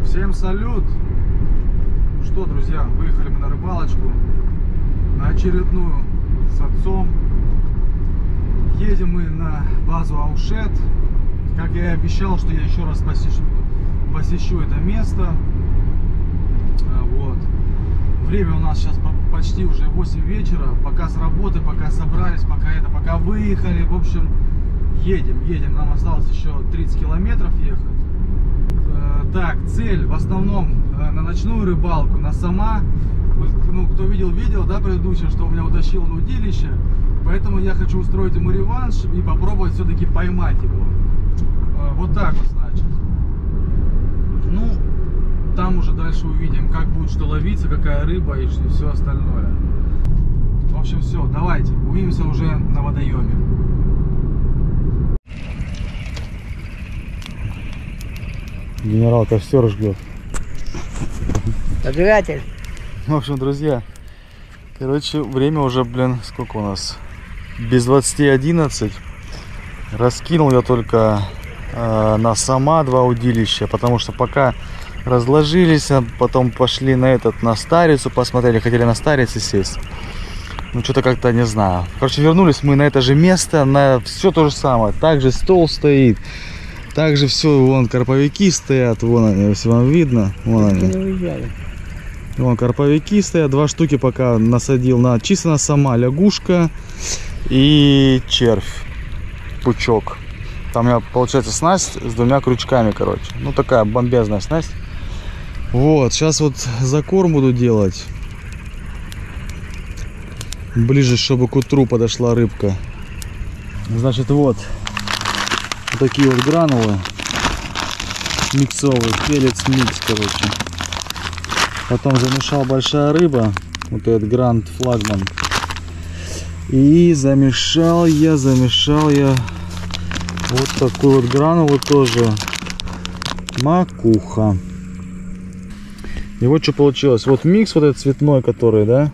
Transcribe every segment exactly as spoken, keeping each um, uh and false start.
Всем салют! Ну что, друзья, выехали мы на рыбалочку, на очередную с отцом. Едем мы на базу Аушет. Как я и обещал, что я еще раз посещу, посещу это место. Вот. Время у нас сейчас почти уже восемь вечера. Пока с работы, пока собрались, пока это, пока выехали. В общем, едем, едем. Нам осталось еще тридцать километров ехать. Так, цель в основном на ночную рыбалку, на сама. Ну, кто видел видео, да, предыдущее, что у меня утащил на удилище. Поэтому я хочу устроить ему реванш и попробовать все-таки поймать его. Вот так вот, значит. Ну, там уже дальше увидим, как будет что ловиться, какая рыба и все остальное. В общем, все, давайте, увидимся уже на водоеме. Генерал костер жгет. Поджигатель. В общем, друзья, короче, время уже, блин, сколько у нас? Без двадцати одиннадцать. Раскинул я только э, на сама два удилища, потому что пока разложились, а потом пошли на этот, на старицу посмотрели, хотели на старице сесть. Ну, что-то как-то не знаю. Короче, вернулись мы на это же место, на все то же самое. Также стол стоит. Также все, вон карповики стоят, вон они, если вам видно, вон они. Вон карповики стоят, два штуки пока насадил на чисто на сама, лягушка и червь, пучок. Там у меня получается снасть с двумя крючками, короче. Ну такая бомбезная снасть. Вот, сейчас вот закорм буду делать. Ближе, чтобы к утру подошла рыбка. Значит, вот. Вот такие вот гранулы миксовые, пелец микс, короче. Потом замешал большая рыба, вот этот Гранд Флагман. И замешал я, замешал я вот такой вот гранулы тоже, макуха. И вот что получилось. Вот микс вот этот цветной, который, да,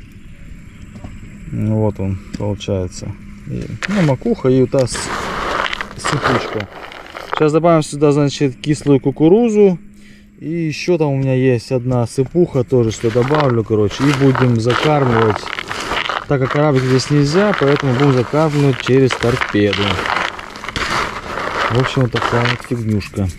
вот он получается. И, ну, макуха и вот та сыпучка. Сейчас добавим сюда, значит, кислую кукурузу. И еще там у меня есть одна сыпуха тоже, что добавлю, короче. И будем закармливать. Так как арабик здесь нельзя, поэтому будем закармливать через торпеду. В общем, вот такая вот фигнюшка.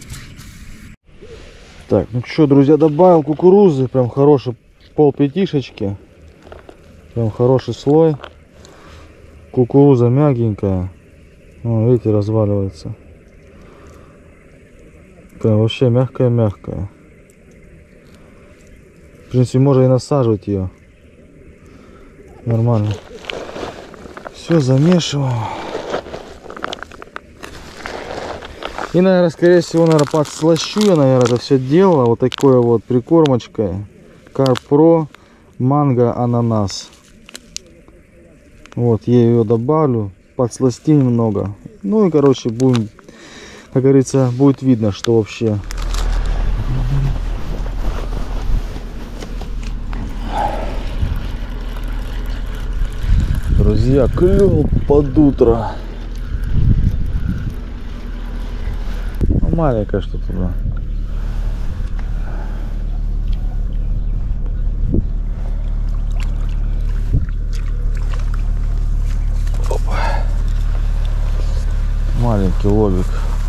Так, ну что, друзья, добавил кукурузы. Прям хороший пол пятишечки. Прям хороший слой. Кукуруза мягенькая. О, видите, разваливается. Прям вообще мягкая-мягкая. В принципе, можно и насаживать ее. Нормально. Все замешиваю. И, наверное, скорее всего, наверное, подслащу я, наверное, это все дело. Вот такой вот прикормочкой. Карпро, манго, ананас. Вот, я ее добавлю. Подсласти немного. Ну и, короче, будем, как говорится, будет видно, что вообще. Друзья, клюв под утро. Ну, маленькое что-то, да. Маленький лобик.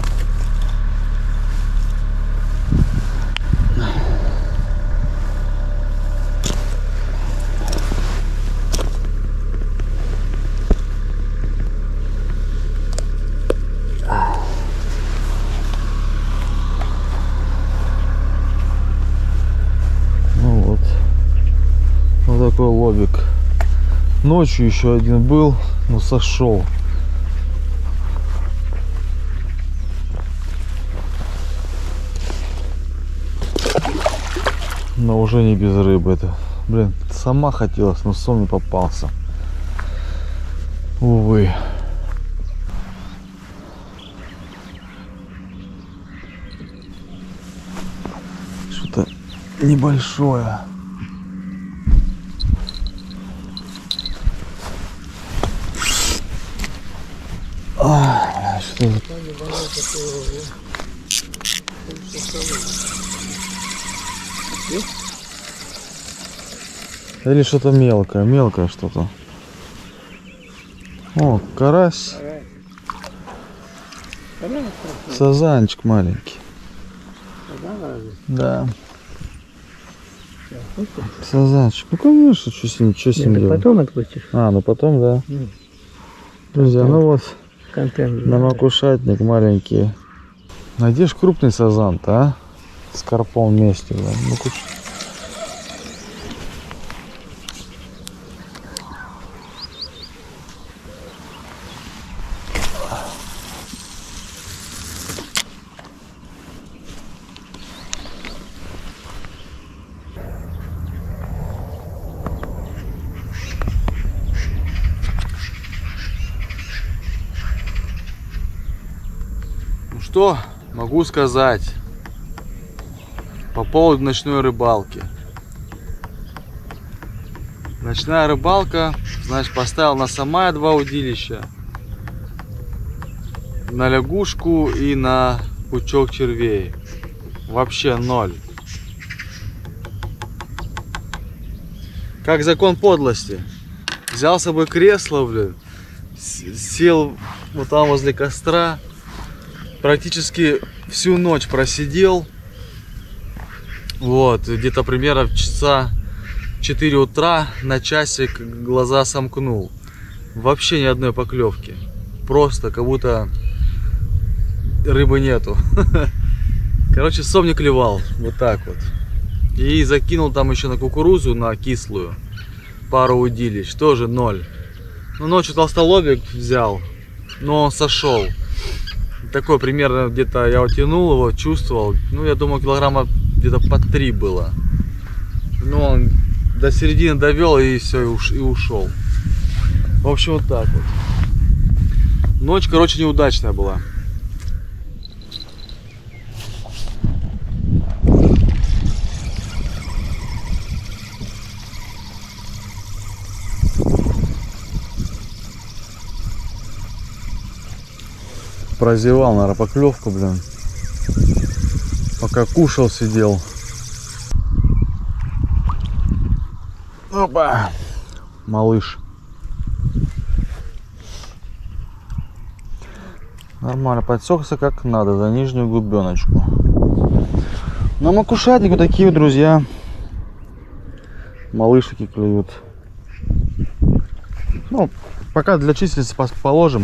Ну вот. Вот такой лобик. Ночью еще один был, но сошел. Но уже не без рыбы. Это, блин, сама хотелось, но сон не попался. Увы. Что-то небольшое. А, что Или что-то мелкое, мелкое что-то. О, карась. Сазанчик маленький. Да. Сазанчик. Ну конечно, что с ним, что с ним делать? Потом отпустишь. А, ну потом, да. Друзья, ну вот Контент. на макушатник маленький. Найдешь крупный сазан-то, а? С карпом вместе, да. Ну, ну что могу сказать по поводу ночной рыбалки. Ночная рыбалка, значит, поставил на самая два удилища, на лягушку и на пучок червей. Вообще ноль. Как закон подлости. Взял с собой кресло, блин, сел вот там возле костра, практически всю ночь просидел. Вот, где-то примерно в часа четыре утра на часик глаза сомкнул. Вообще ни одной поклевки. Просто как будто рыбы нету. Короче, сом не клевал. Вот так вот. И закинул там еще на кукурузу, на кислую, пару удилищ. Тоже ноль. Ну, ночью толстолобик взял, но он сошел. Такой примерно где-то я утянул его, чувствовал. Ну, я думаю, килограмма где-то по три было. Ну, он до середины довел и все, и, уш, и ушел. В общем, вот так вот. Ночь, короче, неудачная была. Прозевал, наверное, поклевку, блин. Пока кушал, сидел. Опа! Малыш. Нормально, подсекся как надо, за нижнюю губеночку. На макушатнику такие вот, друзья. Малышики клюют. Ну, пока для численности положим.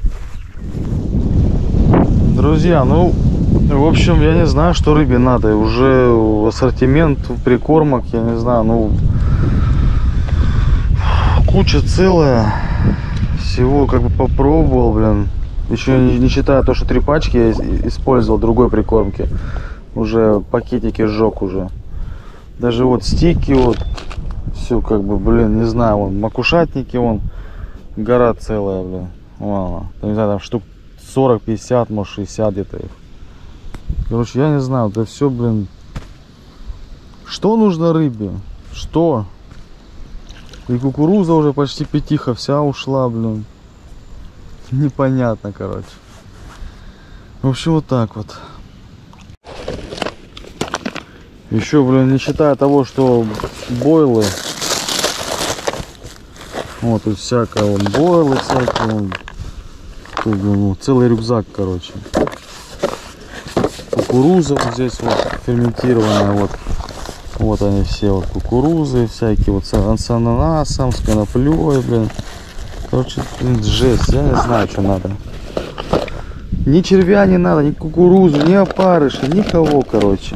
Друзья, ну, в общем, я не знаю, что рыбе надо. Уже ассортимент прикормок, я не знаю, ну, куча целая. Всего как бы попробовал, блин. Еще не, не считая то, что три пачки я использовал другой прикормки. Уже пакетики сжег уже. Даже вот стики, вот. Все как бы, блин, не знаю, вон макушатники, вон. Гора целая, блин. Вон, не знаю, там штук сорок, пятьдесят, может шестьдесят где-то их. Короче, я не знаю, это все, блин. Что нужно рыбе? Что? И кукуруза уже почти пятиха вся ушла, блин. Непонятно, короче. В общем, вот так вот. Еще, блин, не считая того, что бойлы. Вот тут всякое, вон, бойлы всякие, вон. Тут, ну, целый рюкзак, короче. Кукуруза вот здесь вот ферментированная, вот. Вот они все, вот кукурузы всякие, вот с ананасом, с коноплей, блин. Короче, блин, жесть, я не знаю, что надо. Ни червя не надо, ни кукурузу, ни опарыши, никого, короче.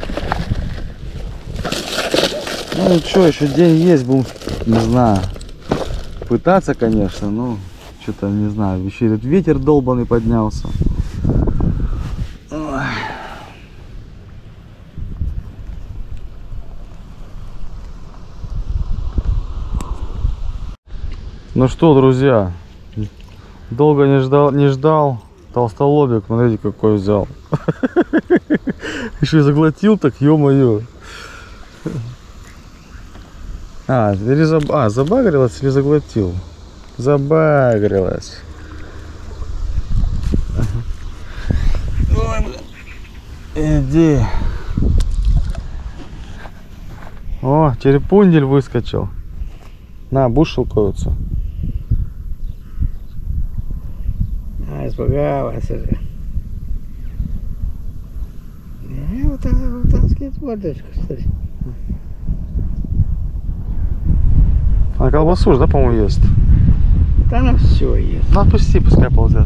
Ну что, еще день есть, будем, не знаю, пытаться, конечно, но что-то, не знаю, еще этот ветер долбаный поднялся. Ой. Ну что, друзья, долго не ждал, не ждал. Толстолобик, смотрите, какой взял. Еще и заглотил так, ё-моё. А, или заб... а, забагрилась или заглотил? Забагрилась. Ой, бля. Иди. О, черепундель выскочил. На, будешь шелковицу? А, испугалась уже. Не, вот так вытаскивает мордочку, кстати. А колбасу же, да, по-моему, ест? Да она все ест. Ну, отпусти, пускай ползет.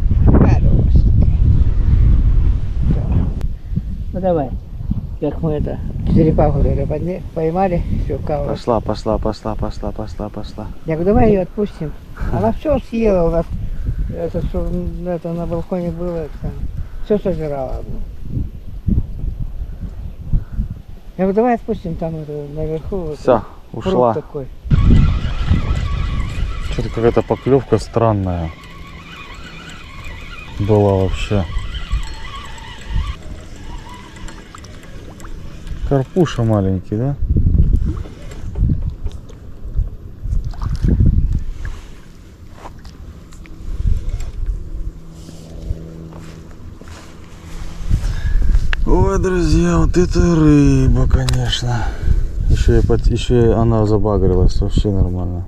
Ну давай. Как мы это, черепаху поймали, все, кого. Пошла, пошла, пошла, пошла, пошла, пошла. Я говорю, давай ее отпустим. Она все съела у нас. Это что это на балконе было, это, все собирала. Я говорю, давай отпустим там это, наверху. Все, ушла. Такой. Что-то какая-то поклевка странная была вообще. Карпуша маленький, да? Ой, друзья, вот это рыба, конечно. Еще и, под... Еще и она забагрилась, вообще нормально.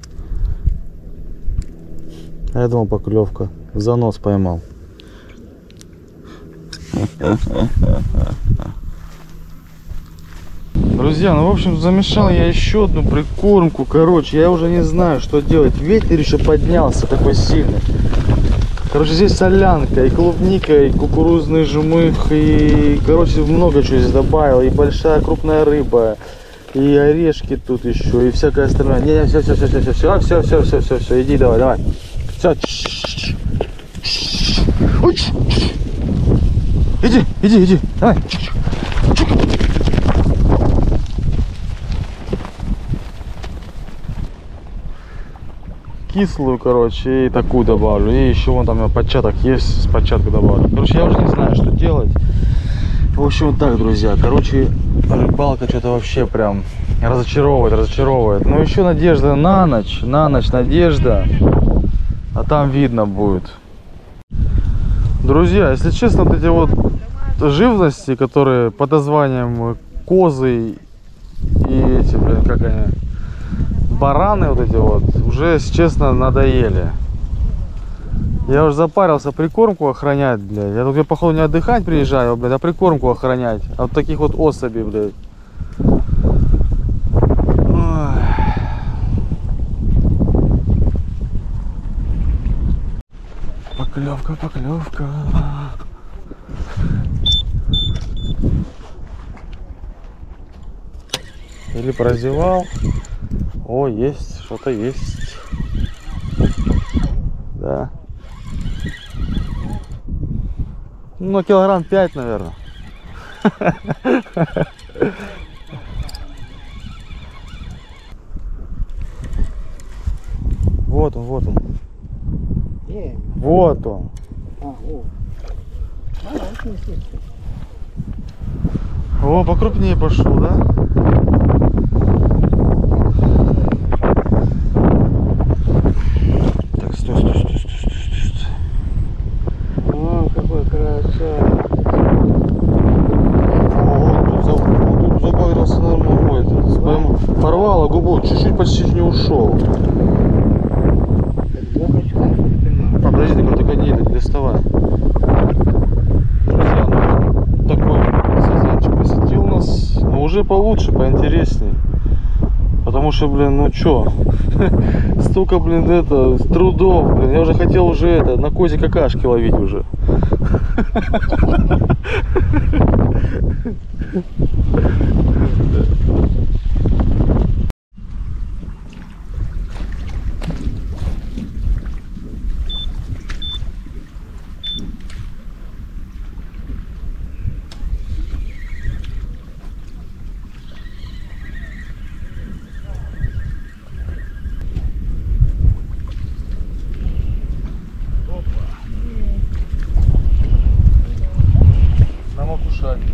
А я думал, поклевка. За нос поймал. Друзья, ну в общем замешал я еще одну прикормку. Короче, я уже не знаю, что делать. Ветер еще поднялся такой сильный. Короче, здесь солянка, и клубника, и кукурузный жмых, и, короче, много чего здесь добавил. И большая крупная рыба, и орешки тут еще, и всякое остальное. Не, не, все, все, все, все, все, все, все, все, все, все, все, иди, давай, давай. Все. Иди, иди, иди, давай. Кислую, короче, и такую добавлю. И еще вон там початок есть, с початка добавлю. Короче, я уже не знаю, что делать. В общем, вот так, друзья. Короче, рыбалка что-то вообще прям разочаровывает, разочаровывает. Но еще надежда на ночь, на ночь надежда. А там видно будет. Друзья, если честно, вот эти вот живности, которые под названием козы и эти, блин, как они, бараны вот эти вот, уже, если честно, надоели. Я уже запарился прикормку охранять, блядь. Я тут, походу, не отдыхать приезжаю, блядь, а прикормку охранять. А вот таких вот особей, блядь. Ой. Поклевка, поклевка. Или прозевал. О, есть, что-то есть. Да. Ну, килограмм пять, наверное. Вот он, вот он. Где? Вот он. А, о. А, очень сильно. О, покрупнее пошел, да? Так, стой, стой, стой, стой, стой, стой. О, какой красавец. О, тут, за, тут забавился нормально. Этот, прям порвало губу, чуть-чуть почти не ушел. А, подожди, только, только не, не доставай. Друзья, ну, такой сазанчик посетил нас. Но уже получше, поинтереснее. Потому что, блин, ну чё, столько, блин, это, трудов, блин, я уже хотел уже это, на козе какашки ловить уже. На макушатник.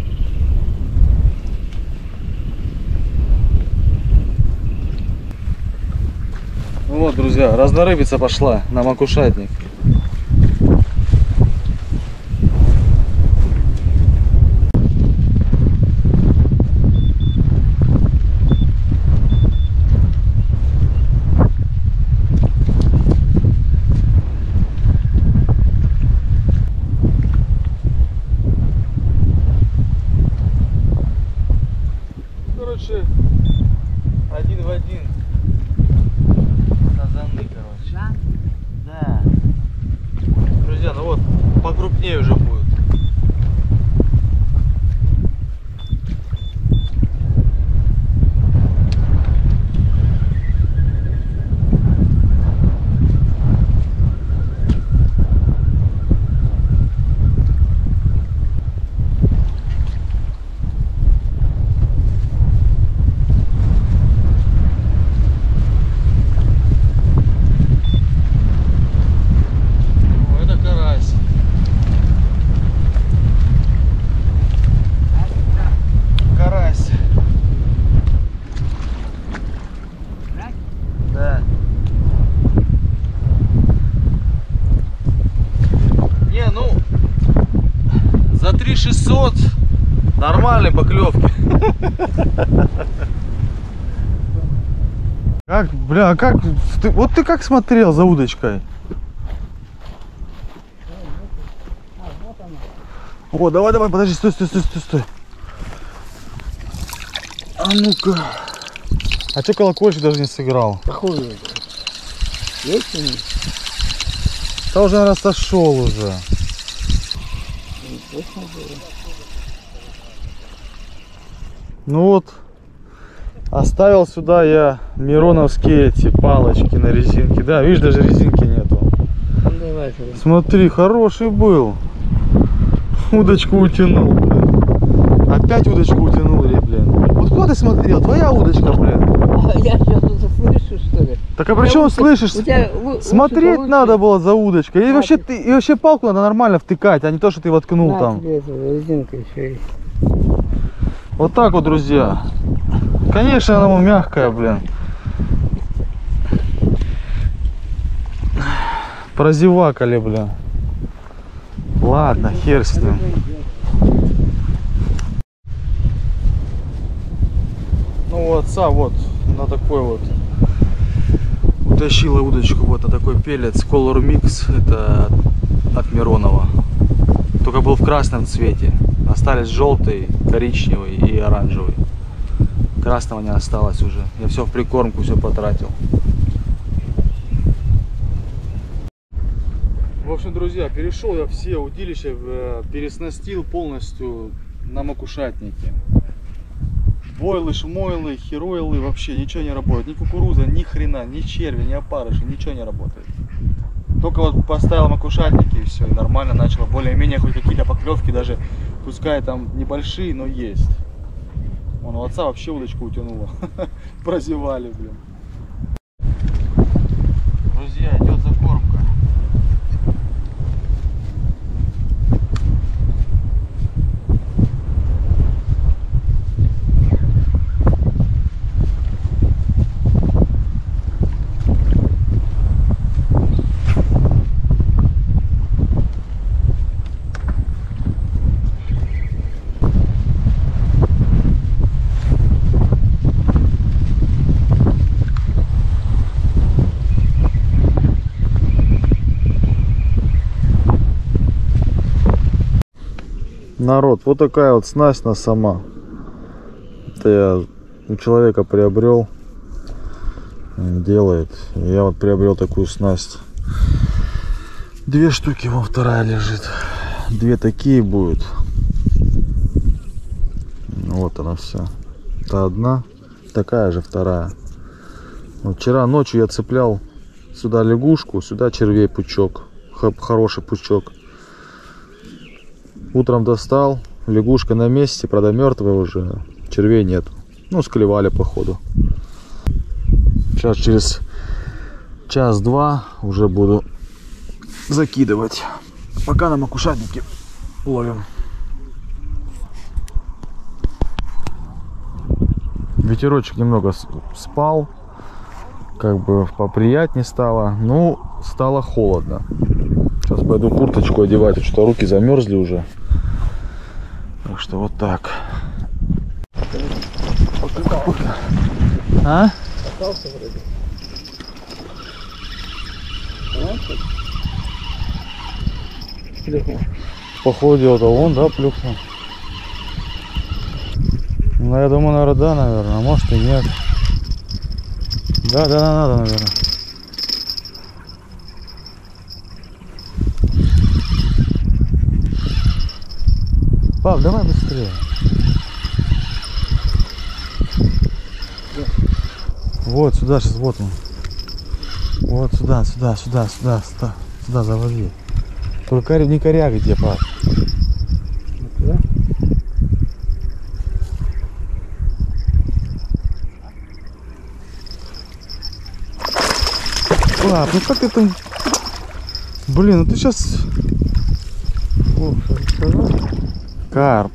Ну вот, друзья, разнорыбица пошла на макушатник. будет. три шестьсот нормальной поклевки. Как, бля, как ты, вот ты как смотрел за удочкой? О, давай, давай, подожди, стой, стой, стой, стой, стой. А ну-ка. А че колокольчик даже не сыграл? Какой? Есть у них? Да уже, наверное, сошел уже. Ну вот, оставил сюда я мироновские эти палочки на резинке. Да, видишь, даже резинки нету. Давай, смотри, хороший был. Удочку утянул, блин. Опять удочку утянул, блин. Вот куда ты смотрел? Твоя удочка, блин. Я сейчас это слышу, что ли? Так а при чем слышишь? Тебя, смотреть лучше надо было за удочкой. И вообще, ты, и вообще палку надо нормально втыкать, а не то, что ты воткнул на, там. резинка еще есть. Вот так вот, друзья. Конечно, она мягкая, блин. Прозевакали, блин. Ладно, хер с ним. Ну у отца вот на такой вот утащила удочку вот на такой пелец Color Mix, это от Миронова. Только был в красном цвете. Остались желтый, коричневый и оранжевый. Красного не осталось уже. Я все в прикормку, все потратил. В общем, друзья, перешел я все удилища, переснастил полностью на макушатнике. Бойлы, шмойлы, херойлы, вообще ничего не работает. Ни кукуруза, ни хрена, ни черви, ни опарыши, ничего не работает. Только вот поставил макушатники и все, и нормально начало. Более-менее хоть какие-то поклевки, даже пускай там небольшие, но есть. Вон у отца вообще удочку утянуло. Прозевали, блин. Друзья, идет закормка. Народ, вот такая вот снасть на сама. Это я у человека приобрел, делает. Я вот приобрел такую снасть. Две штуки, вон вторая лежит. Две такие будут. Вот она вся. Это одна, такая же вторая. Вот вчера ночью я цеплял сюда лягушку, сюда червей пучок. Хороший пучок. Утром достал, лягушка на месте, правда мертвая уже, червей нет. Ну, склевали походу. Сейчас через час-два уже буду закидывать. Пока на макушатнике ловим. Ветерочек немного спал, как бы поприятнее стало, ну, стало холодно. Сейчас пойду курточку одевать, потому что руки замерзли уже. Так что вот так. А? Походу, то он, да, плюхнул. Ну, я думаю, наверное, да, наверное, а может и нет. Да, да, надо, наверное. Пап, давай быстрее. Вот сюда сейчас, вот он. Вот сюда, сюда, сюда, сюда, сюда, сюда заводи. Только не коряга где, пап. Да? Пап, ну как ты там... Блин, ну ты сейчас... О, что Карп.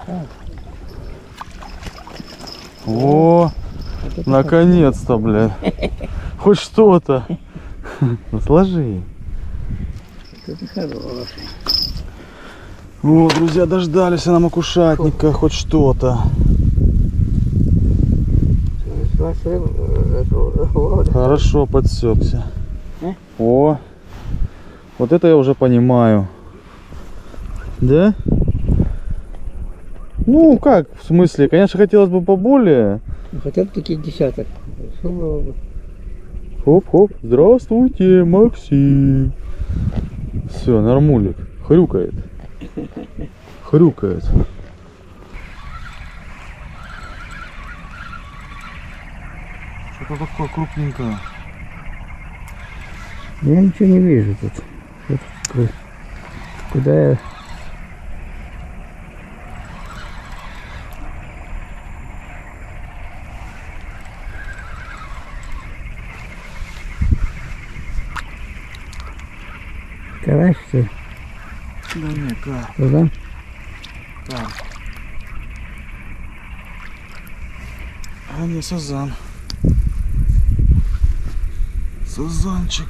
О, наконец-то, блядь. Хоть что-то. Ну, сложи. Это хороший. О, друзья, дождались на макушатника, хоть что-то. Хорошо подсекся. А? О, вот это я уже понимаю. Да? Ну как, в смысле, конечно, хотелось бы поболее. Хотя бы такие десяток. Что было бы? Хоп-хоп, здравствуйте, Максим. Все, нормулик, хрюкает. Хрюкает. Что-то такое крупненькое. Я ничего не вижу тут. Что тут такое? Куда я... Карась, что ли? Да не, карп. Туда? Карп. А не, сазан. Сазанчик.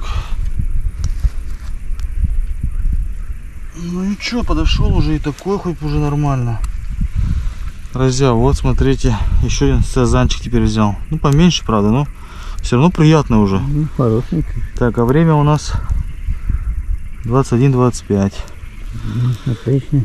Ну ничего, подошел уже и такой хоть уже нормально. Друзья, вот смотрите, еще один сазанчик теперь взял. Ну поменьше, правда, но все равно приятно уже. Ну, хороший. Так, а время у нас двадцать один двадцать пять. Отлично.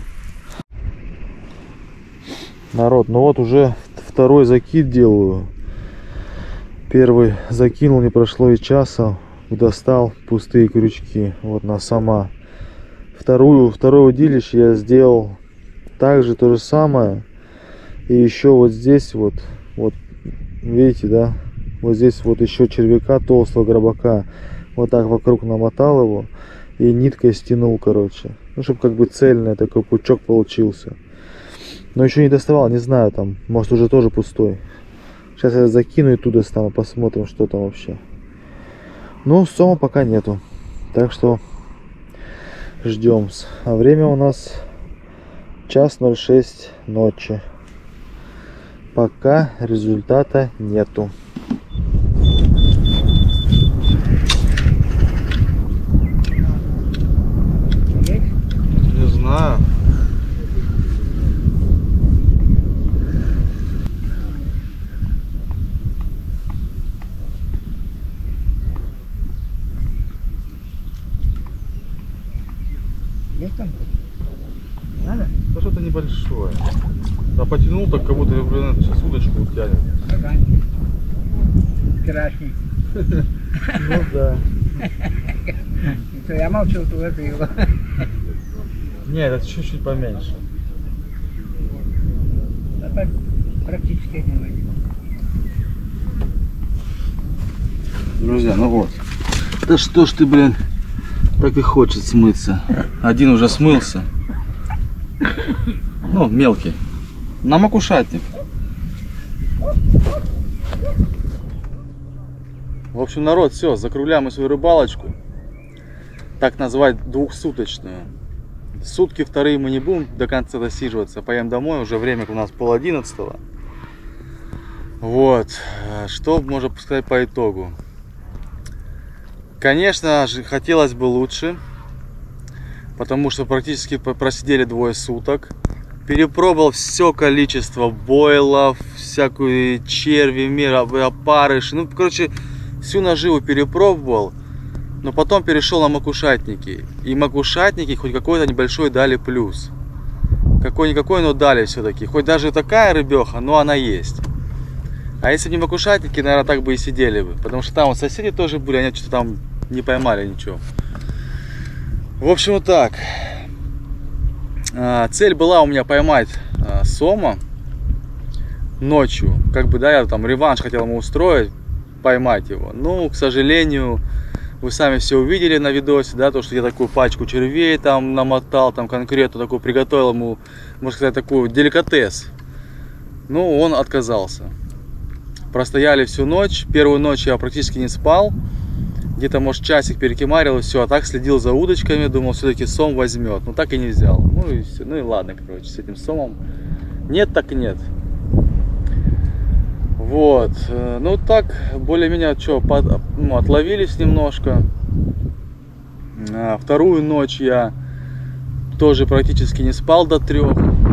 Народ, ну вот уже второй закид делаю. Первый закинул, не прошло и часа, достал пустые крючки. Вот на сама. Вторую, второе удилище я сделал также то же самое. И еще вот здесь вот, вот видите, да, вот здесь вот еще червяка толстого гробака. Вот так вокруг намотал его и ниткой стянул, короче. Ну, чтобы как бы цельный такой пучок получился. Но еще не доставал, не знаю, там, может уже тоже пустой. Сейчас я закину и туда достану, посмотрим, что там вообще. Ну, сома пока нету. Так что ждем. А время у нас час ноль шесть ночи. Пока результата нету. Не знаю. Есть там? Надо? Да что-то небольшое. А потянул так, как будто, блин, сейчас удочку утянет. Ага. Вчерашний. Ну да. Я молчу, что это его. Нет, это чуть-чуть поменьше. А так практически не выйдет. Друзья, ну вот. Да что ж ты, блин, так и хочет смыться. Один уже смылся. Ну, мелкий. На макушатник. В общем, народ, все, закругляем свою рыбалочку. Так назвать двухсуточную. Сутки вторые мы не будем до конца досиживаться. Поедем домой, уже время у нас пол одиннадцатого. Вот. Что можно сказать по итогу? Конечно же, хотелось бы лучше. Потому что практически просидели двое суток. Перепробовал все количество бойлов, всякую черви, мира, опарыши. Ну, короче, всю наживу перепробовал. Но потом перешел на макушатники. И макушатники хоть какой-то небольшой дали плюс. Какой-никакой, но дали все-таки. Хоть даже такая рыбеха, но она есть. А если не макушатники, наверное, так бы и сидели бы. Потому что там вот соседи тоже были, они что-то там не поймали ничего. В общем, вот так. Цель была у меня поймать сома ночью. Как бы, да, я там реванш хотел ему устроить, поймать его. Ну, к сожалению, вы сами все увидели на видосе, да, то, что я такую пачку червей там намотал, там конкретно такую приготовил ему, можно сказать, такую деликатес. Ну, он отказался. Простояли всю ночь. Первую ночь я практически не спал. Где-то, может, часик перекимарил и все. А так следил за удочками. Думал, все-таки сом возьмет. Но так и не взял. Ну и все. Ну и ладно, короче, с этим сомом. Нет, так нет. Вот. Ну так, более-менее, что, под, ну, отловились немножко. А, вторую ночь я тоже практически не спал до трех.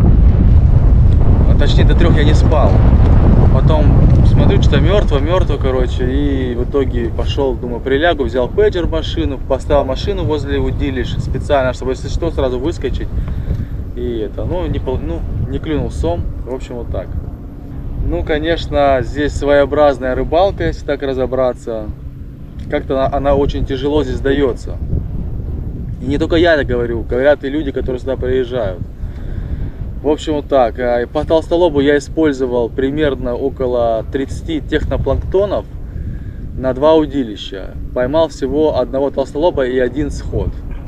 А, точнее, до трех я не спал. Потом смотрю, что мертво, мертво, короче, и в итоге пошел, думаю, прилягу, взял пейджер в машину, поставил машину возле удилища специально, чтобы, если что, сразу выскочить. И это, ну, не, ну, не клюнул сом, в общем, вот так. Ну, конечно, здесь своеобразная рыбалка, если так разобраться. Как-то она, она очень тяжело здесь дается. И не только я это говорю, говорят и люди, которые сюда приезжают. В общем, вот так. По толстолобу я использовал примерно около тридцати технопланктонов на два удилища. Поймал всего одного толстолоба и один сход.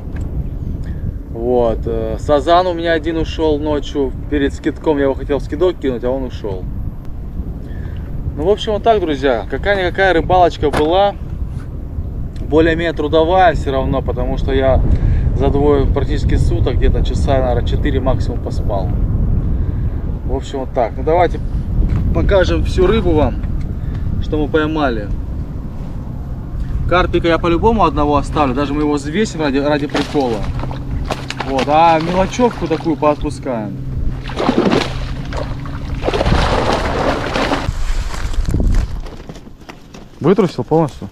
Вот. Сазан у меня один ушел ночью. Перед скидком я его хотел в скидок кинуть, а он ушел. Ну, в общем, вот так, друзья. Какая-никакая рыбалочка была. Более-менее трудовая все равно, потому что я за двое практически суток, где-то часа, наверное, четыре максимум поспал. В общем, вот так. Ну, давайте покажем всю рыбу вам, что мы поймали. Карпика я по-любому одного оставлю, даже мы его взвесим ради, ради прикола. Вот, а мелочевку такую поотпускаем. Вытрусил полностью?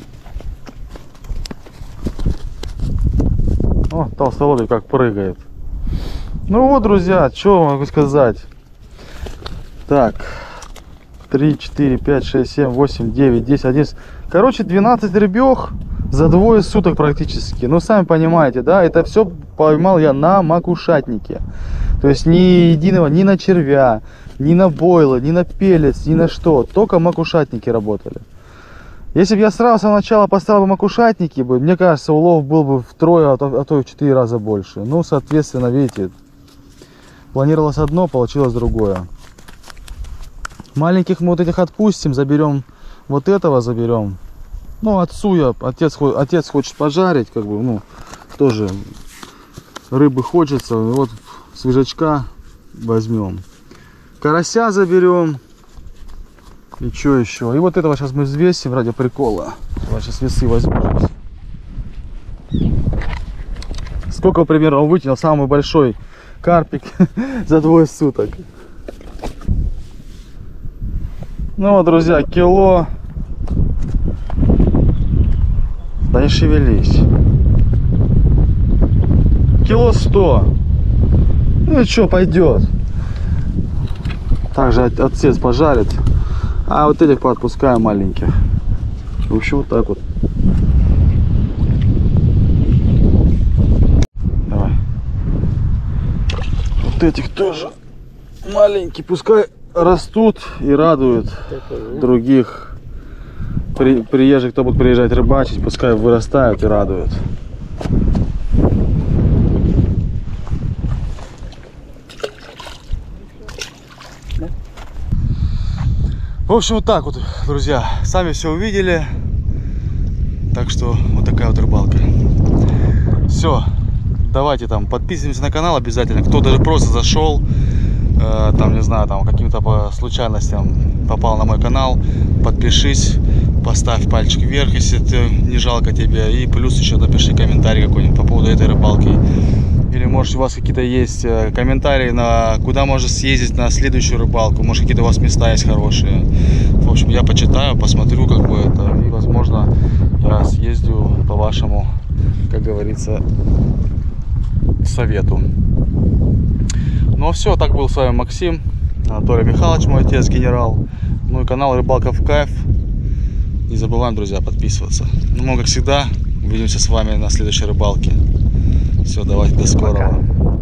О, толстолобик как прыгает. Ну вот, друзья, что могу сказать. Так, три, четыре, пять, шесть, семь, восемь, девять, десять, одиннадцать. Короче, двенадцать рыбёх за двое суток практически. Ну, сами понимаете, да, это все поймал я на макушатнике. То есть ни единого, ни на червя, ни на бойла, ни на пелец, ни на что. Только макушатники работали. Если бы я сразу с самого начала поставил бы макушатники, мне кажется, улов был бы втрое, а то, а то и в четыре раза больше. Ну, соответственно, видите, планировалось одно, получилось другое. Маленьких мы вот этих отпустим, заберем вот этого, заберем. Ну, отцу я, отец, отец хочет пожарить, как бы, ну, тоже рыбы хочется. Вот свежачка возьмем. Карася заберем. И что еще? И вот этого сейчас мы взвесим ради прикола. Давай сейчас весы возьмем. Сколько примерно он вытянул самый большой карпик за двое суток? Ну вот, друзья, кило. Да не шевелись. Кило сто. Ну и что, пойдет. Также отец пожарит. А вот этих поотпускаем маленьких. В общем, вот так вот. Давай. Вот этих тоже маленькие. Пускай растут и радуют других при, приезжих, кто будет приезжать рыбачить. Пускай вырастают и радуют. В общем, вот так вот, друзья, сами все увидели. Так что вот такая вот рыбалка. Все, давайте там подписываемся на канал обязательно. Кто даже просто зашел, э, там, не знаю, там каким-то по случайностям попал на мой канал, подпишись, поставь пальчик вверх, если ты, не жалко тебе. И плюс еще напиши комментарий какой-нибудь по поводу этой рыбалки. Или может у вас какие-то есть комментарии, на куда можно съездить на следующую рыбалку. Может какие-то у вас места есть хорошие. В общем, я почитаю, посмотрю, как бы это. И возможно я съездю по вашему, как говорится, совету. Ну а все, так был с вами Максим, Анатолий Михайлович, мой отец, генерал. Ну и канал Рыбалка в Кайф. Не забываем, друзья, подписываться. Ну, как всегда, увидимся с вами на следующей рыбалке. Все, давайте, до скорого. Пока.